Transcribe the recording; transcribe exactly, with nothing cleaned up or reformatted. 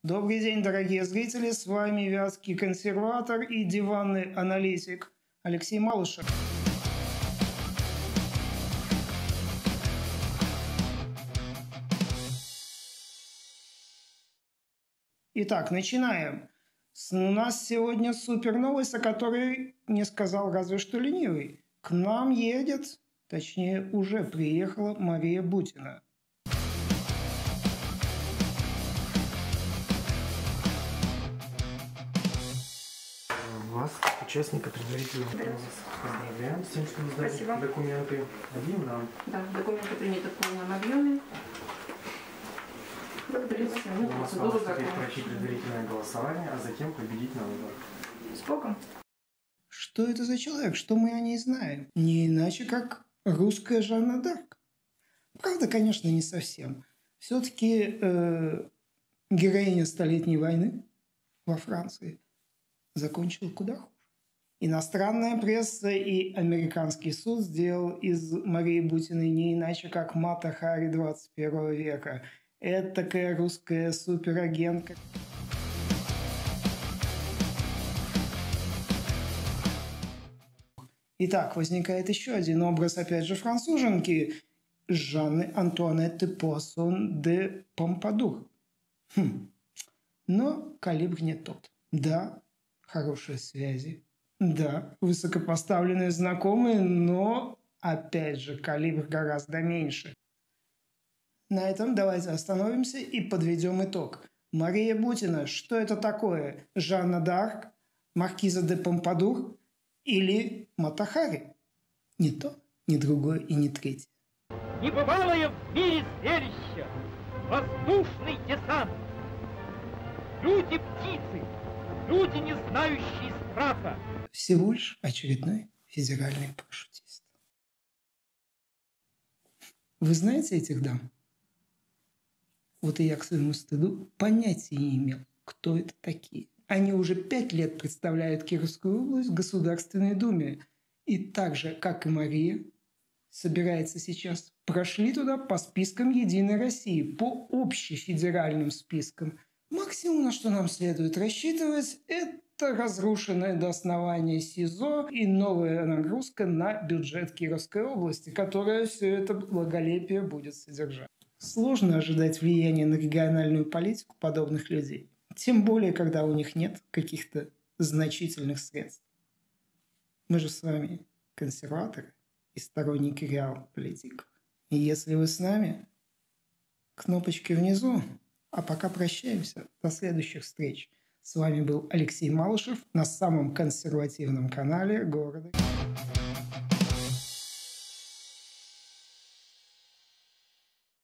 Добрый день, дорогие зрители, с вами вятский консерватор и диванный аналитик Алексей Малышев. Итак, начинаем. У нас сегодня супер новость, о которой не сказал разве что ленивый. К нам едет, точнее уже приехала Мария Бутина. Вас, участника предварительного процесса. Поздравляем с тем, что вы сдали Спасибо. документы. Дадим нам. Да, документы приняты в полном объеме. Благодарю вас. У вас осталось теперь пройти предварительное голосование, а затем победить на выборах. С Богом. Что это за человек? Что мы о ней знаем? Не иначе, как русская Жанна д'Арк. Правда, конечно, не совсем. Все-таки э, героиня Столетней войны во Франции закончила куда хуже. Иностранная пресса и американский суд сделал из Марии Бутиной не иначе, как Мата Хари двадцать первого века. Это такая русская суперагентка. Итак, возникает еще один образ, опять же, француженки Жанны Антуанетты Пуассон де Помпадур. Хм. Но калибр не тот. Да, хорошие связи. Да, высокопоставленные знакомые, но, опять же, калибр гораздо меньше. На этом давайте остановимся и подведем итог. Мария Бутина, что это такое? Жанна д'Арк, маркиза де Помпадур или Мата Хари? Не то, ни другое и не третье. Небывалое в мире зрелище! Воздушный десант! Люди-птицы! Люди, не знающие страха! Всего лишь очередной федеральный парашютист. Вы знаете этих дам? Вот и я, к своему стыду, понятия не имел, кто это такие. Они уже пять лет представляют Кировскую область в Государственной Думе. И так же, как и Мария, собирается сейчас, прошли туда по спискам Единой России, по общефедеральным спискам. Максимум, на что нам следует рассчитывать, это разрушенное до основания СИЗО и новая нагрузка на бюджет Кировской области, которая все это благолепие будет содержать. Сложно ожидать влияния на региональную политику подобных людей. Тем более, когда у них нет каких-то значительных средств. Мы же с вами консерваторы и сторонники реал-политик. И если вы с нами, кнопочки внизу. А пока прощаемся. До следующих встреч. С вами был Алексей Малышев на самом консервативном канале города.